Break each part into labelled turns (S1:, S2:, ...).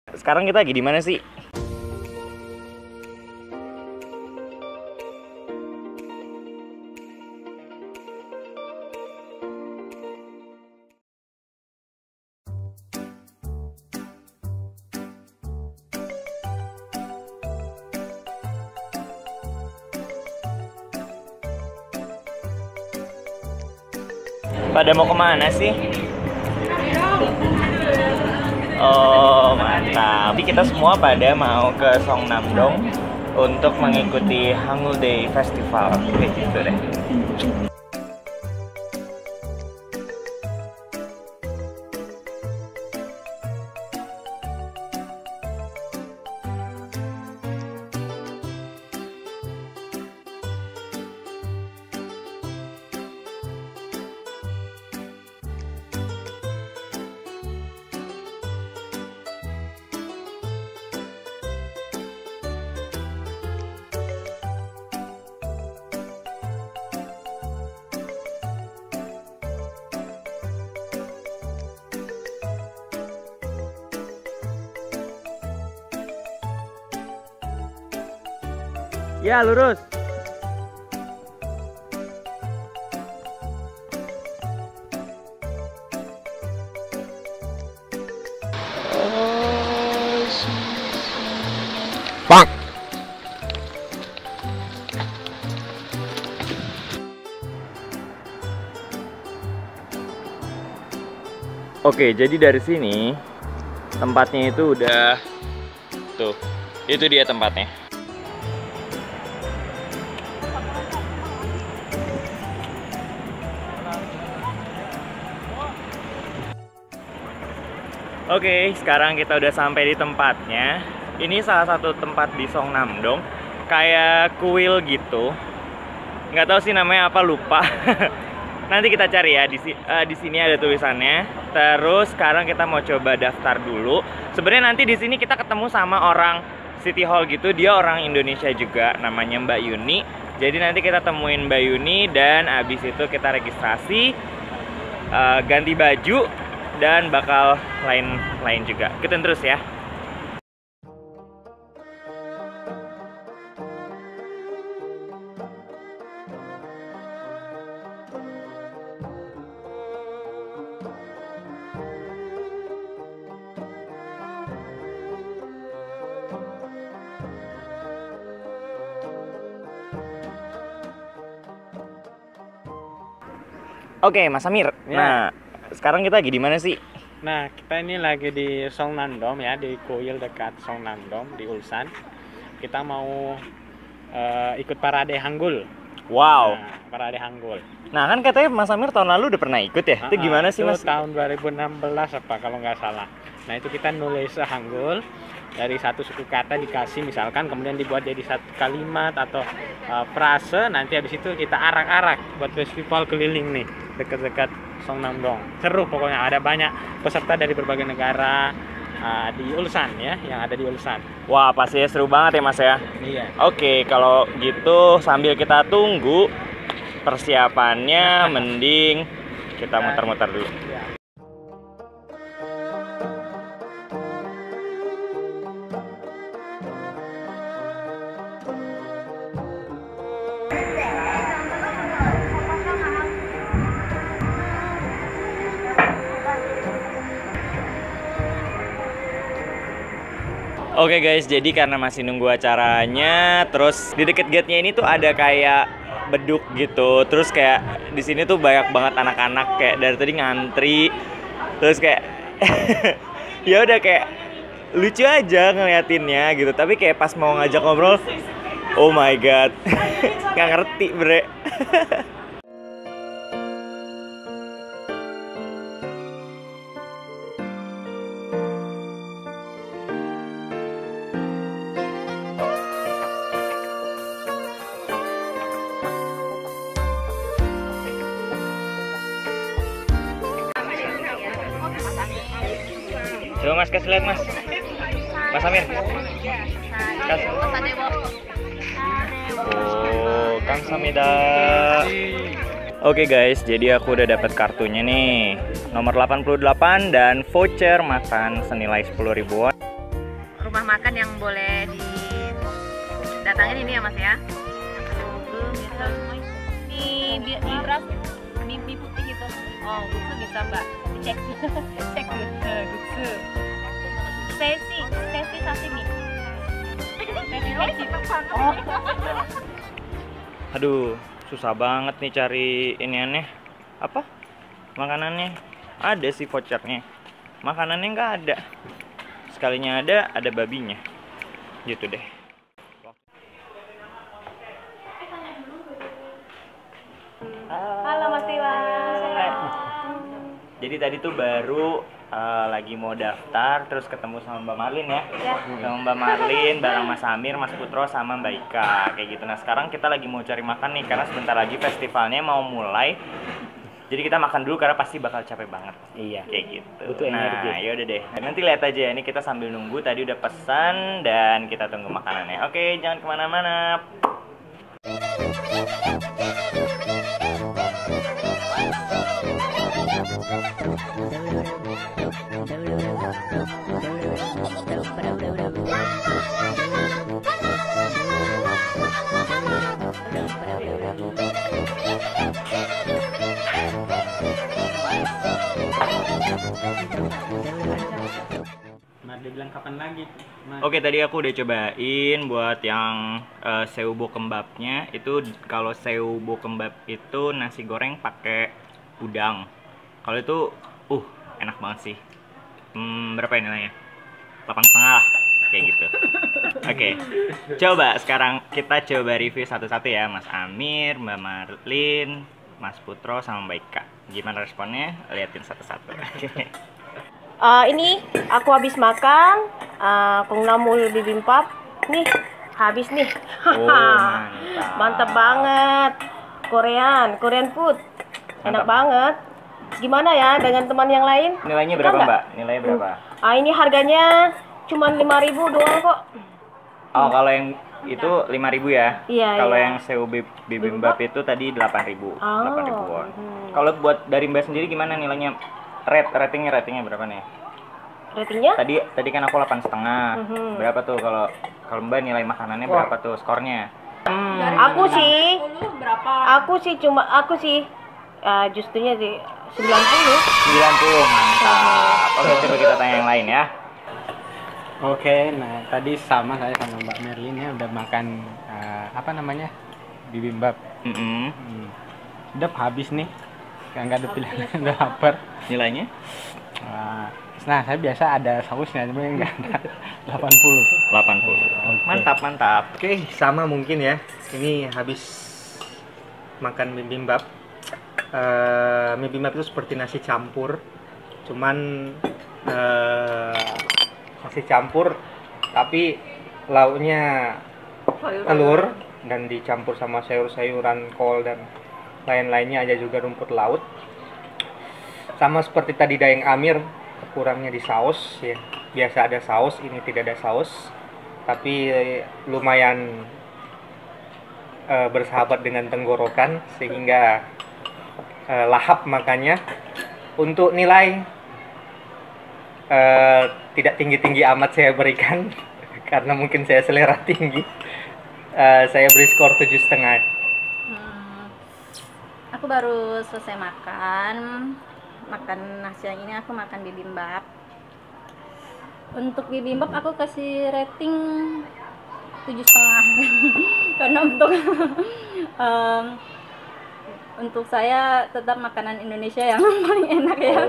S1: Sekarang kita lagi di mana sih? Pada mau kemana sih? Oh, mantap. Jadi kita semua pada mau ke Songnam-dong untuk mengikuti Hangul Day Festival. Kayak gitu deh. Ya, lurus. Pak. Oke, jadi dari sini tempatnya itu udah tuh. Itu dia tempatnya. Oke, sekarang kita udah sampai di tempatnya. Ini salah satu tempat di Songnam-dong, kayak kuil gitu. Nggak tahu sih namanya apa, lupa. Nanti kita cari ya. Di sini ada tulisannya. Terus sekarang kita mau coba daftar dulu. Sebenarnya nanti di sini kita ketemu sama orang City Hall gitu. Dia orang Indonesia juga, namanya Mbak Yuni. Jadi nanti kita temuin Mbak Yuni dan abis itu kita registrasi, ganti baju. Dan bakal lain juga. Ikutin terus ya. Oke, Mas Amir.
S2: Ya.
S1: Nah, sekarang kita lagi di mana sih?
S2: Nah, kita ini lagi di Songnam-dong ya, di kuil dekat Songnam-dong di Ulsan. Kita mau ikut parade Hangul.
S1: Wow.
S2: Nah, parade Hangul.
S1: Nah, kan katanya Mas Amir tahun lalu udah pernah ikut ya? Itu gimana sih,
S2: itu
S1: Mas?
S2: Tahun 2016 apa kalau nggak salah. Nah, itu kita nulis Hangul dari satu suku kata dikasih misalkan, kemudian dibuat jadi satu kalimat atau frase. Nanti habis itu kita arak-arak buat festival keliling nih dekat-dekat Songnam-dong. Seru pokoknya, ada banyak peserta dari berbagai negara di Ulsan ya, yang ada di Ulsan.
S1: Wah, pastinya seru banget ya, Mas ya.
S2: Iya.
S1: Oke, kalau gitu sambil kita tunggu persiapannya, mending kita muter-muter dulu.
S2: Ya.
S1: Oke guys, jadi karena masih nunggu acaranya, terus di deket gate-nya ini tuh ada kayak beduk gitu. Terus kayak di sini tuh banyak banget anak-anak kayak dari tadi ngantri. Terus kayak ya udah kayak lucu aja ngeliatinnya gitu. Tapi kayak pas mau ngajak ngobrol, oh my god, nggak ngerti bre. Coba Mas kasih lihat Mas. Mas Amir. Kasih. Oh, kamsahamnida. Oke guys, jadi aku udah dapat kartunya nih. Nomor 88 dan voucher makan senilai 10.000 won.
S3: rumah makan yang boleh didatangin ini ya Mas ya. Mie beras, mie putih itu. Oh, itu bisa Mbak. Cek cek gutsu. Stesi sashimi. Oh.
S1: Aduh, susah banget nih cari iniannya. Apa? Makanannya. Ada sih vouchernya. Makanannya nggak ada. Sekalinya ada babinya. Gitu deh.
S3: Halo Mas Iwan.
S1: Jadi tadi tuh baru lagi mau daftar, terus ketemu sama Mbak Marlin ya. Sama Mbak Marlin, bareng Mas Amir, Mas Putro, sama Mbak Ika, kayak gitu. Nah sekarang kita lagi mau cari makan nih, karena sebentar lagi festivalnya mau mulai. Jadi kita makan dulu karena pasti bakal capek banget.
S2: Iya.
S1: Kayak gitu.
S2: Butuh energi.
S1: Nah yaudah deh. Nanti lihat aja ya, ini kita sambil nunggu. Tadi udah pesan dan kita tunggu makanannya. Oke, jangan kemana-mana.
S2: Mas dia bilang kapan lagi? Mas.
S1: Oke, tadi aku udah cobain buat yang seu bokkeumbapnya. Itu kalau seu bokkeumbap itu nasi goreng pakai udang. Kalau itu enak banget sih. Berapa ya nilainya? 8,5 lah, kayak gitu. Oke, coba sekarang kita coba review satu-satu ya, Mas Amir, Mbak Marlin, Mas Putro, sama Mbak Ika. Gimana responnya? Liatin satu-satu.
S4: Ini aku habis makan Kongnamul bibimbap. Nih, habis nih.
S1: Oh, mantap.
S4: Mantap banget. Korean food. Enak banget. Gimana ya dengan teman yang lain?
S1: Nilainya
S4: Suka
S1: berapa,
S4: nggak?
S1: Mbak? Nilainya berapa?
S4: Ini harganya cuma 5.000 doang kok.
S1: Oh, kalau yang itu 5.000 ya?
S4: Iya,
S1: Kalau
S4: iya.
S1: yang seu bibimbap itu tadi 8.000.
S4: Oh.
S1: 8.000 won. Kalau buat dari Mbak sendiri gimana nilainya? Ratingnya berapa nih?
S4: Ratingnya?
S1: Tadi kan aku 8,5. Berapa tuh kalau Mbak nilai makanannya berapa tuh skornya?
S4: Aku sih
S3: berapa?
S4: Aku sih justunya di 90.
S1: 90, mantap. Oke, coba kita tanya yang lain ya.
S2: Oke, nah tadi saya sama Mbak Merlin ya udah makan apa namanya bibimbap. Udah habis nih, nggak ada pilihan, udah lapar.
S1: Nilainya?
S2: Nah saya biasa ada sausnya, cuma nggak ada. 80.
S1: 80. Mantap.
S5: Oke, sama mungkin ya. Ini habis makan bibimbap. Bibimbap itu seperti nasi campur, cuman nasi campur tapi lauknya telur dan dicampur sama sayur-sayuran, kol dan lain-lainnya, ada juga rumput laut. Sama seperti tadi Daeng Amir, kurangnya di saus ya. Biasa ada saus, ini tidak ada saus, tapi lumayan bersahabat dengan tenggorokan sehingga lahap makannya. Untuk nilai tidak tinggi-tinggi amat saya berikan karena mungkin saya selera tinggi. Saya beri skor 7,5.
S3: Aku baru selesai makan nasi yang ini, aku makan bibimbap. Untuk bibimbap aku kasih rating 7,5 karena untuk saya tetap makanan Indonesia yang paling enak ya.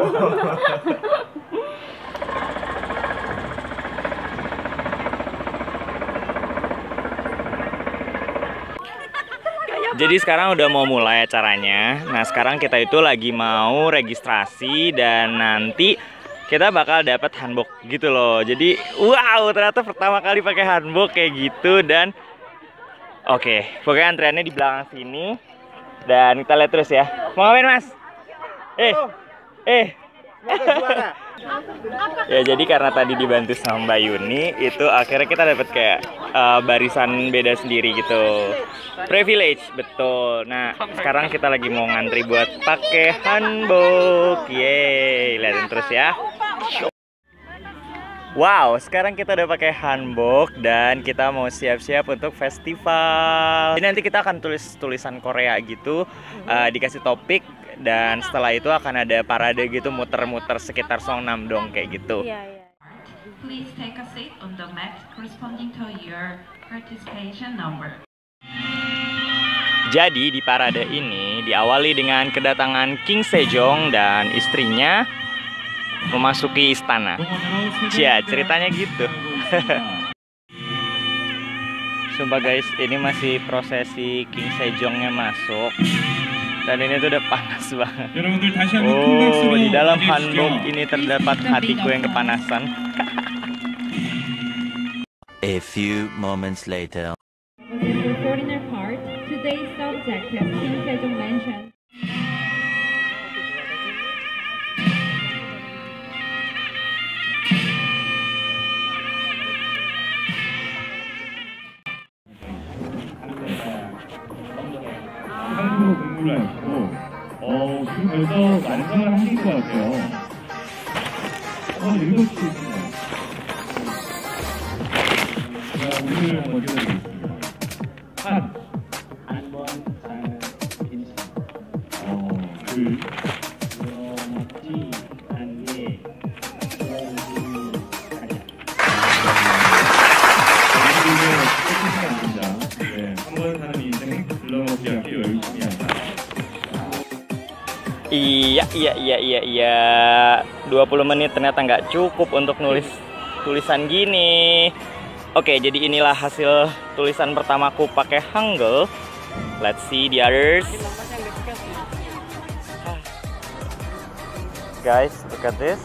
S1: Jadi sekarang udah mau mulai acaranya. Nah sekarang kita itu lagi mau registrasi dan nanti kita bakal dapat hanbok gitu loh. Jadi wow, ternyata pertama kali pakai hanbok kayak gitu. Dan oke, pokoknya antriannya di belakang sini. Dan kita lihat terus ya. Mau ngapain Mas? Ya jadi karena tadi dibantu sama Mbak Yuni, itu akhirnya kita dapat kayak barisan beda sendiri gitu. Privilege, betul. Nah sekarang kita lagi mau ngantri buat pakai hanbok. Yeay, lihatin terus ya. Wow, sekarang kita udah pakai hanbok dan kita mau siap-siap untuk festival. Jadi nanti kita akan tulis tulisan Korea gitu, dikasih topik, dan setelah itu akan ada parade gitu muter-muter sekitar Songnam-dong kayak gitu.
S4: Iya, iya.
S6: Please take a seat on the mat corresponding to your participation number.
S1: Jadi di parade ini diawali dengan kedatangan King Sejong dan istrinya memasuki istana. Cia, ceritanya gitu. Sumpah guys, ini masih prosesi King Sejongnya masuk. Dan ini tuh udah panas banget. Oh, di dalam hanbok ini terdapat hatiku yang kepanasan.
S7: A few moments later.
S8: For foreigner part, today's subject as King Sejong mentioned.
S9: 한국어 공부를 하시고 지금 벌써 완성을 하신 것 같아요. 한번 읽어주시겠어요? 제가 오늘 한번 읽어드리겠습니다.
S2: 한번 사는 인생. 그렇지 않게
S9: 한번 사는 인생 불러먹지 않게 열심히 하자.
S1: Iya. 20 menit ternyata nggak cukup untuk nulis tulisan gini. Oke, jadi inilah hasil tulisan pertamaku pakai Hangul. Let's see the others. Guys, look at this.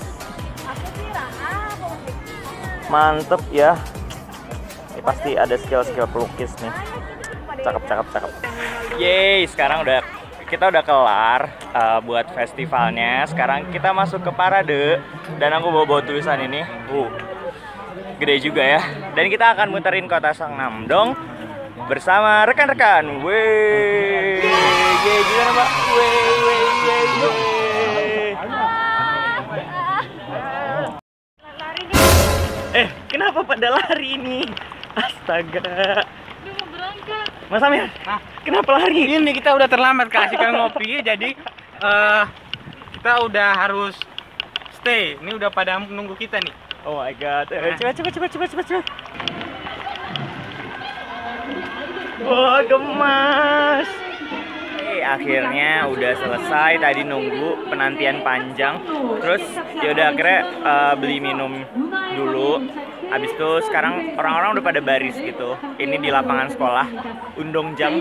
S1: Mantep ya. Ini pasti ada skill-skill pelukis nih. Cakep. Yeay, sekarang kita udah kelar buat festivalnya. Sekarang kita masuk ke parade dan aku bawa tulisan ini. Gede juga ya. Dan kita akan muterin kota Songnam-dong bersama rekan-rekan. Yeay, gimana Mbak? Kenapa pada lari ini? Astaga. Mas Amir, kenapa lari?
S2: Ini kita udah terlambat kasihkan ngopi, jadi kita udah harus stay. Ini udah pada menunggu kita nih.
S1: Oh my god, cepat. Wah, gemas. Akhirnya udah selesai, tadi nunggu penantian panjang. Terus yaudah akhirnya beli minum dulu. Habis itu sekarang orang-orang udah pada baris gitu. Ini di lapangan sekolah Undongjang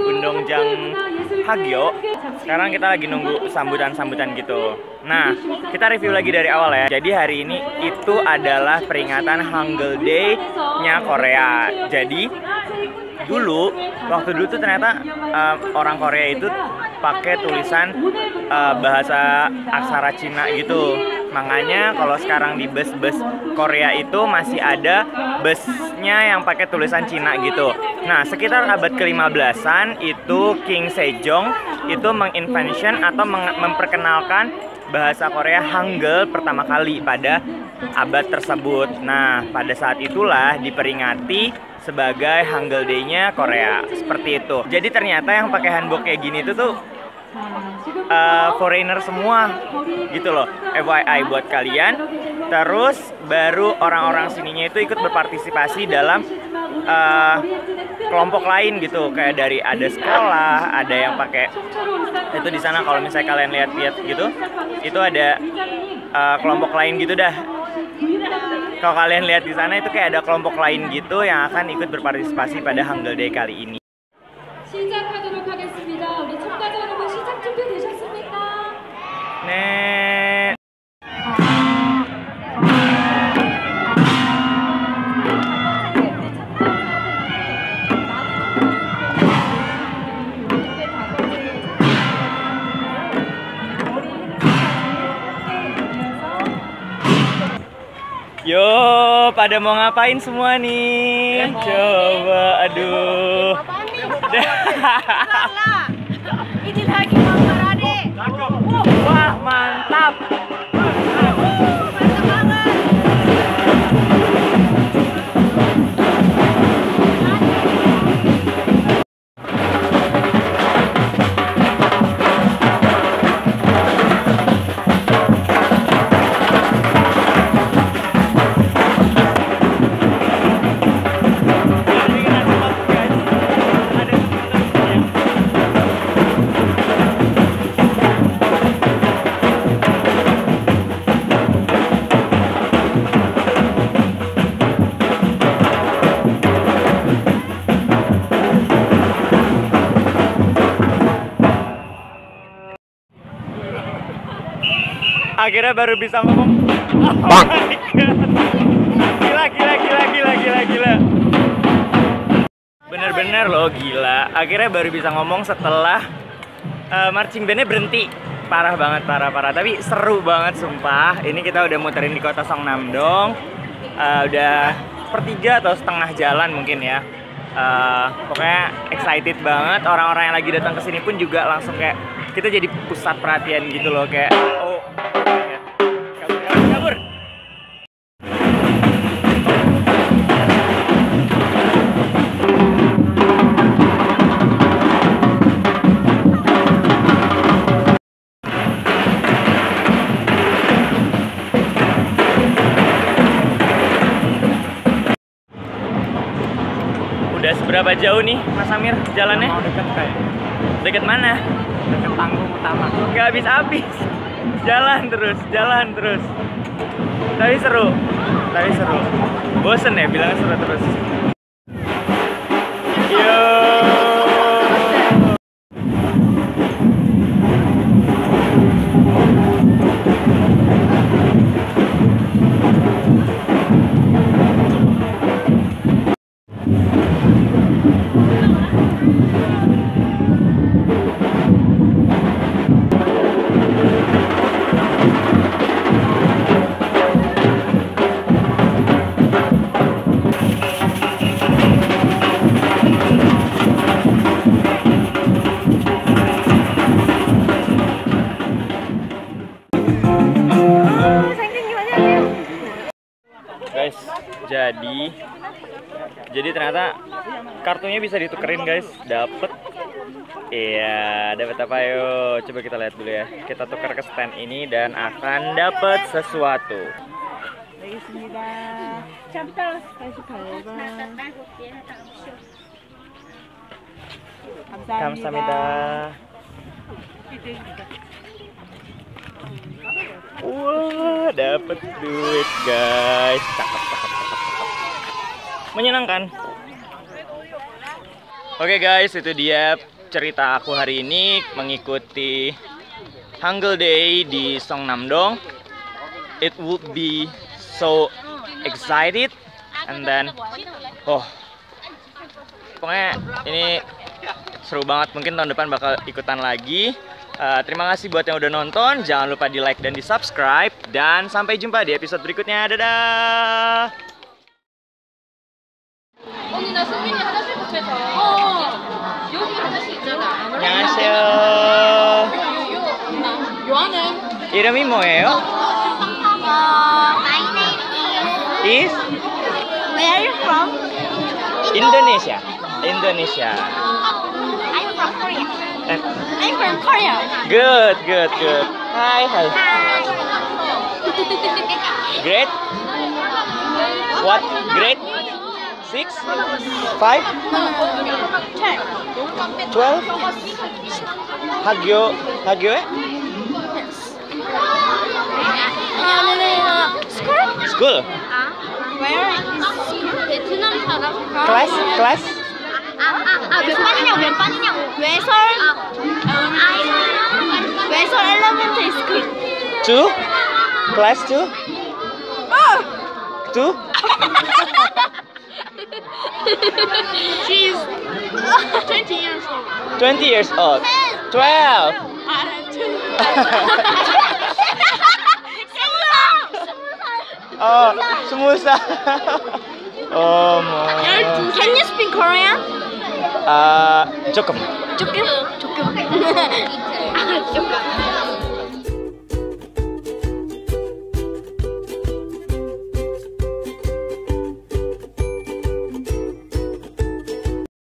S1: Hagyo. Sekarang kita lagi nunggu sambutan-sambutan gitu. Nah, kita review lagi dari awal ya. Jadi hari ini itu adalah peringatan Hangul Day-nya Korea. Jadi waktu dulu tuh ternyata orang Korea itu pakai tulisan bahasa aksara Cina gitu. Makanya kalau sekarang di bus-bus Korea itu masih ada busnya yang pakai tulisan Cina gitu. Nah, sekitar abad ke-15an itu King Sejong itu menginvention atau memperkenalkan bahasa Korea Hangul pertama kali pada abad tersebut. Nah, pada saat itulah diperingati sebagai Hangul Day-nya Korea. Seperti itu. Jadi ternyata yang pakai hanbok kayak gini tuh foreigner semua gitu loh. FYI buat kalian. Terus baru orang-orang sininya itu ikut berpartisipasi dalam kelompok lain gitu. Kayak dari ada sekolah, ada yang pakai itu di sana kalau misalnya kalian lihat-lihat gitu. Itu ada kelompok lain gitu dah. Kalau kalian lihat di sana itu kayak ada kelompok lain gitu yang akan ikut berpartisipasi pada Hangul Day kali ini.
S8: 시작하도록 하겠습니다. 우리 참가자 여러분 시작 준비되셨습니까?
S1: 네. Yo, pada mau ngapain semua nih? Coba, aduh.
S4: Ini lagi mau parade.
S1: Wah, mantap.
S4: Mantap banget.
S1: Akhirnya baru bisa ngomong. Oh my God. Gila. Bener-bener loh gila. Akhirnya baru bisa ngomong setelah marching bandnya berhenti. Parah banget, parah. Tapi seru banget sumpah. Ini kita udah muterin di kota Songnam-dong. Udah sepertiga atau setengah jalan mungkin ya. Pokoknya excited banget. Orang-orang yang lagi datang ke sini pun juga langsung kayak kita jadi pusat perhatian gitu loh, kayak oh kabur. Udah seberapa jauh nih Mas Amir jalannya?
S2: Mau deket kayak.
S1: Deket mana?
S2: Deket panggung utama.
S1: Gak habis-habis. Jalan terus. Tapi seru. Bosen ya bilangnya seru terus. Yo. Guys, jadi ternyata kartunya bisa ditukerin guys, dapet. Iya, dapet apa yuk? Coba kita lihat dulu ya. Kita tukar ke stand ini dan akan dapet sesuatu. Kamsahamnida. Wah, dapet duit guys. Cakep. Menyenangkan. Oke guys, itu dia cerita aku hari ini mengikuti Hangul Day di Songnam-dong. It would be so excited and then pokoknya ini seru banget. Mungkin tahun depan bakal ikutan lagi. Terima kasih buat yang udah nonton. Jangan lupa di like dan di subscribe. Dan sampai jumpa di episode berikutnya. Dadah. 안녕하세요. 이름이 뭐예요?
S10: My name
S1: Is?
S10: Where are you from?
S1: Indonesia.
S10: I'm from Korea. I'm from Korea.
S1: Good. Hi. Grade? What grade? 6? 5? 12? Hagyo? School?
S10: Where is school? 베트남 사람?
S1: Class?
S10: 몇 반이냐고. 외설 elementary school.
S1: 2? Class 2? 2?
S10: She's 20 years old.
S1: 20 years old. 12. Oh, semusa. Oh my.
S10: Can you speak Korean?
S1: 조금.
S10: 조금.